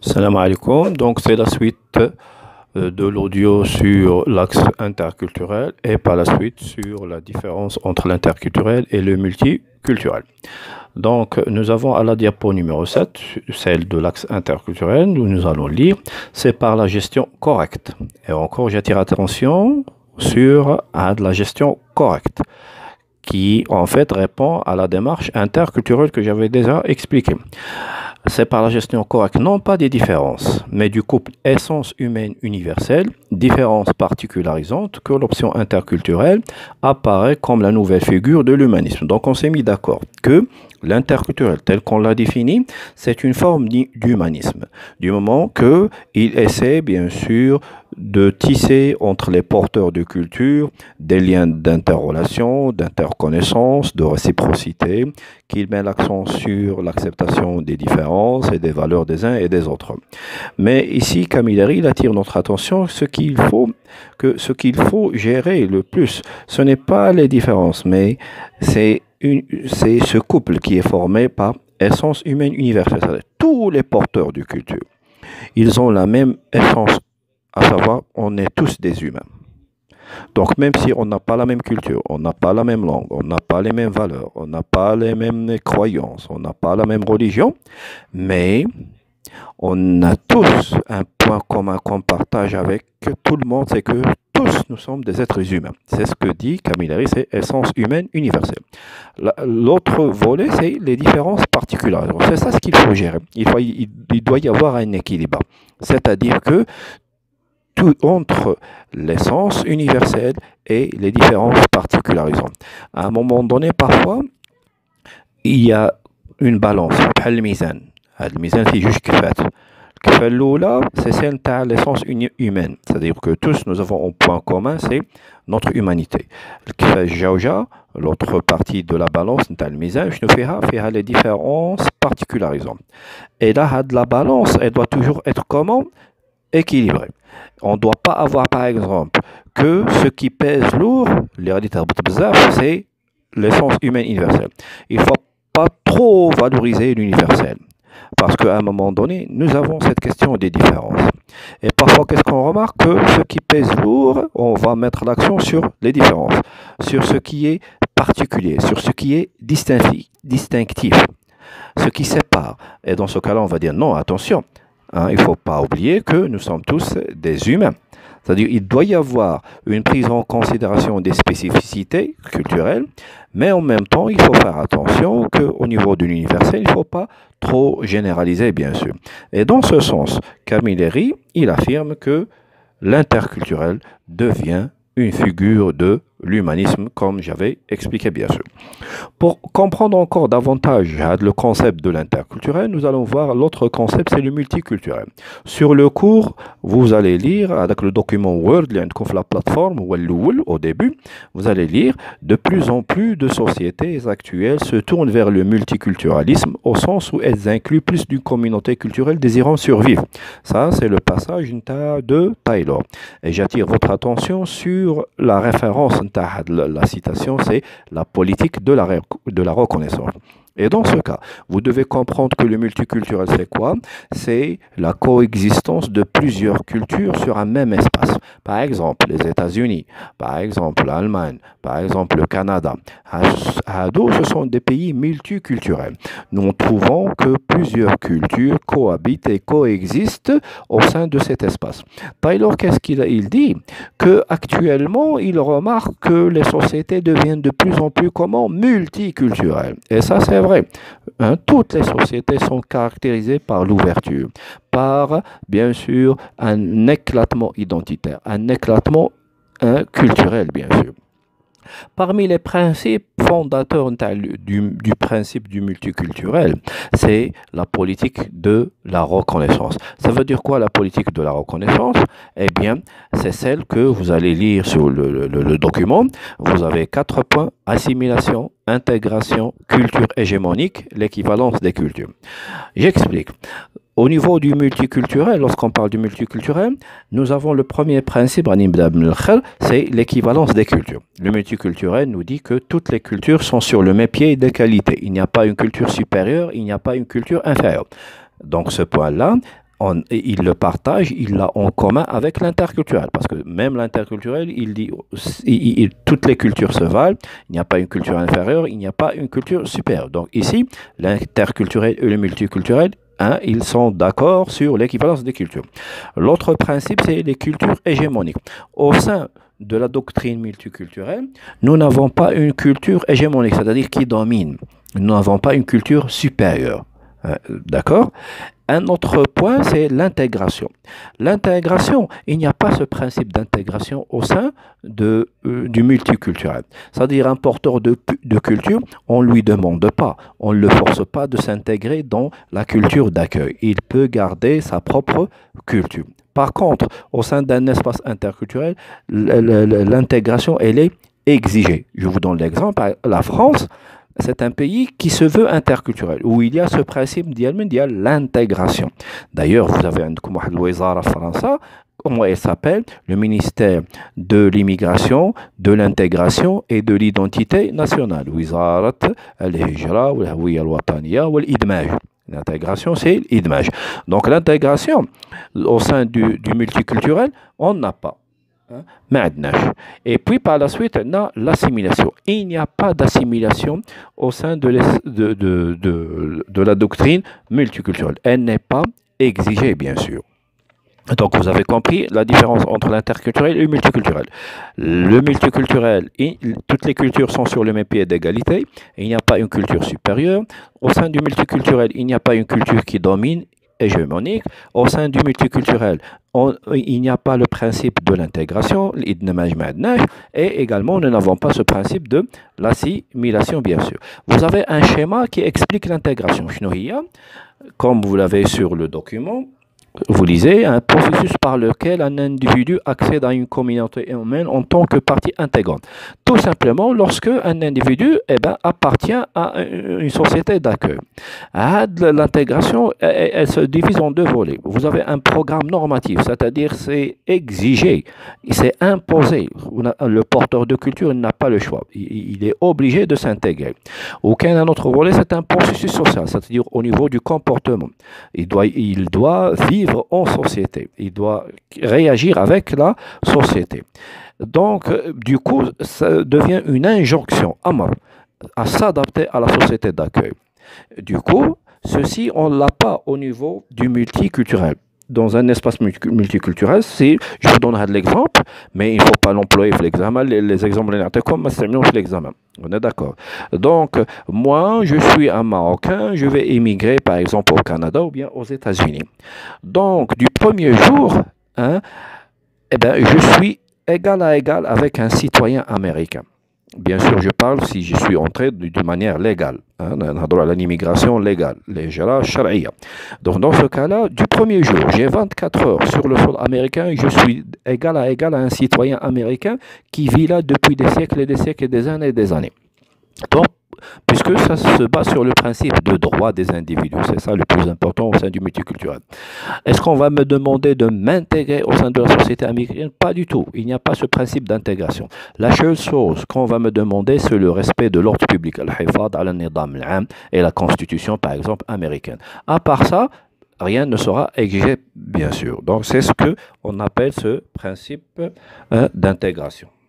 Salam alaikum. Donc, c'est la suite de l'audio sur l'axe interculturel et par la suite sur la différence entre l'interculturel et le multiculturel. Donc, nous avons à la diapo numéro 7, celle de l'axe interculturel, où nous allons lire, c'est par la gestion correcte. Et encore, j'attire attention sur la gestion correcte, qui en fait répond à la démarche interculturelle que j'avais déjà expliquée. C'est par la gestion correcte, non pas des différences, mais du couple essence humaine universelle, différence particularisante, que l'option interculturelle apparaît comme la nouvelle figure de l'humanisme. Donc on s'est mis d'accord que l'interculturel, tel qu'on l'a défini, c'est une forme d'humanisme, du moment qu'il essaie bien sûr de tisser entre les porteurs de culture des liens d'interrelation, d'interconnaissance, de réciprocité, qu'il met l'accent sur l'acceptation des différences et des valeurs des uns et des autres. Mais ici, Camilleri, il attire notre attention ce qu'il faut gérer le plus, ce n'est pas les différences, mais c'est ce couple qui est formé par essence humaine universelle. Tous les porteurs de culture, ils ont la même essence, à savoir, on est tous des humains. Donc, même si on n'a pas la même culture, on n'a pas la même langue, on n'a pas les mêmes valeurs, on n'a pas les mêmes croyances, on n'a pas la même religion, mais on a tous un point commun qu'on partage avec tout le monde, c'est que tous nous sommes des êtres humains. C'est ce que dit Camilleri, c'est essence humaine universelle. L'autre volet, c'est les différences particulières. C'est ça ce qu'il faut gérer. Il doit y avoir un équilibre. C'est-à-dire que entre l'essence universelle et les différences particularisantes. À un moment donné, parfois, il y a une balance. Le mizan. Le mizan, c'est juste c'est celle de l'essence humaine. C'est-à-dire que tous, nous avons un point commun, c'est notre humanité. L'autre partie de la balance, le mizan, fait les différences particularisantes. Et là, la balance, elle doit toujours être comment? Équilibré. On ne doit pas avoir, par exemple, que ce qui pèse lourd, c'est l'essence humaine universelle. Il ne faut pas trop valoriser l'universel. Parce qu'à un moment donné, nous avons cette question des différences. Et parfois, qu'est-ce qu'on remarque? Que ce qui pèse lourd, on va mettre l'accent sur les différences, sur ce qui est particulier, sur ce qui est distinctif, ce qui sépare. Et dans ce cas-là, on va dire non, attention. Il ne faut pas oublier que nous sommes tous des humains. C'est-à-dire qu'il doit y avoir une prise en considération des spécificités culturelles, mais en même temps, il faut faire attention qu'au niveau de l'universel, il ne faut pas trop généraliser, bien sûr. Et dans ce sens, Camilleri, il affirme que l'interculturel devient une figure de l'humanisme, comme j'avais expliqué bien sûr. Pour comprendre encore davantage le concept de l'interculturel, nous allons voir l'autre concept, c'est le multiculturel. Sur le cours, vous allez lire, avec le document Word, la plateforme, au début, vous allez lire, de plus en plus de sociétés actuelles se tournent vers le multiculturalisme, au sens où elles incluent plus d'une communauté culturelle désirant survivre. Ça, c'est le passage de Taylor. Et j'attire votre attention sur la référence. La citation, c'est la politique de la reconnaissance. Et dans ce cas, vous devez comprendre que le multiculturel, c'est quoi? C'est la coexistence de plusieurs cultures sur un même espace. Par exemple, les États-Unis, par exemple l'Allemagne, par exemple le Canada. Ce sont des pays multiculturels. Nous trouvons que plusieurs cultures cohabitent et coexistent au sein de cet espace. Taylor, qu'est-ce qu'il dit? Qu'actuellement, il remarque que les sociétés deviennent de plus en plus multiculturelles. Et ça, c'est vrai. Toutes les sociétés sont caractérisées par l'ouverture, par, bien sûr, un éclatement identitaire, un éclatement culturel, bien sûr. Parmi les principes fondateurs du principe du multiculturel, c'est la politique de la reconnaissance. Ça veut dire quoi la politique de la reconnaissance? Eh bien, c'est celle que vous allez lire sur le document. Vous avez 4 points: assimilation, intégration, culture hégémonique, l'équivalence des cultures. J'explique. Au niveau du multiculturel, lorsqu'on parle du multiculturel, nous avons le premier principe, c'est l'équivalence des cultures. Le multiculturel nous dit que toutes les cultures sont sur le même pied d'égalité. Il n'y a pas une culture supérieure, il n'y a pas une culture inférieure. Donc ce point-là, il le partage, il l'a en commun avec l'interculturel. Parce que même l'interculturel, il dit toutes les cultures se valent, il n'y a pas une culture inférieure, il n'y a pas une culture supérieure. Donc ici, l'interculturel et le multiculturel, hein, ils sont d'accord sur l'équivalence des cultures. L'autre principe, c'est les cultures hégémoniques. Au sein de la doctrine multiculturelle, nous n'avons pas une culture hégémonique, c'est-à-dire qui domine. Nous n'avons pas une culture supérieure. D'accord? Un autre point, c'est l'intégration. L'intégration, il n'y a pas ce principe d'intégration au sein du multiculturel. C'est-à-dire un porteur de culture, on ne lui demande pas, on ne le force pas de s'intégrer dans la culture d'accueil. Il peut garder sa propre culture. Par contre, au sein d'un espace interculturel, l'intégration, elle est exigée. Je vous donne l'exemple, la France, c'est un pays qui se veut interculturel, où il y a ce principe de l'intégration. D'ailleurs, vous avez un Wizara France, comment elle s'appelle? Le ministère de l'immigration, de l'intégration et de l'identité nationale. Wizarat al-Hijra, al-Hawiyya al-Wataniya, wal-Idmaj. L'intégration, c'est l'idmaj. Donc l'intégration, au sein du multiculturel, on n'a pas. Et puis par la suite, on a l'assimilation. Il n'y a pas d'assimilation au sein de la doctrine multiculturelle. Elle n'est pas exigée, bien sûr. Donc vous avez compris la différence entre l'interculturel et le multiculturel. Le multiculturel, toutes les cultures sont sur le même pied d'égalité. Il n'y a pas une culture supérieure. Au sein du multiculturel, il n'y a pas une culture qui domine, hégémonique. Au sein du multiculturel, il n'y a pas le principe de l'intégration, et également nous n'avons pas ce principe de l'assimilation, bien sûr. Vous avez un schéma qui explique l'intégration. Comme vous l'avez sur le document, vous lisez un processus par lequel un individu accède à une communauté humaine en tant que partie intégrante. Tout simplement lorsque un individu appartient à une société d'accueil. L'intégration, elle se divise en deux volets. Vous avez un programme normatif, c'est-à-dire c'est exigé, c'est imposé. Le porteur de culture n'a pas le choix. Il est obligé de s'intégrer. Aucun autre volet, c'est un processus social, c'est-à-dire au niveau du comportement. Il doit vivre en société. Il doit réagir avec la société. Donc, du coup, ça devient une injonction, amr, à s'adapter à la société d'accueil. Du coup, ceci, on ne l'a pas au niveau du multiculturel. Dans un espace multiculturel, je vous donne l'exemple, mais il ne faut pas l'employer pour l'examen. Les exemples, comme l'examen. On est d'accord. Donc, moi, je suis un Marocain, je vais émigrer, par exemple, au Canada ou bien aux États-Unis. Donc, du premier jour, je suis égal à égal avec un citoyen américain. Bien sûr, je parle si je suis entré d'une manière légale. L'immigration légale, l'hijra shar'iyya. Donc, dans ce cas-là, du premier jour, j'ai 24 heures sur le sol américain, je suis égal à un citoyen américain qui vit là depuis des siècles et des siècles et des années et des années. Donc, puisque ça se base sur le principe de droit des individus, c'est ça le plus important au sein du multiculturel. Est-ce qu'on va me demander de m'intégrer au sein de la société américaine? Pas du tout. Il n'y a pas ce principe d'intégration. La seule chose qu'on va me demander, c'est le respect de l'ordre public, et la constitution, par exemple, américaine. À part ça, rien ne sera exigé, bien sûr. Donc, c'est ce qu'on appelle ce principe d'intégration.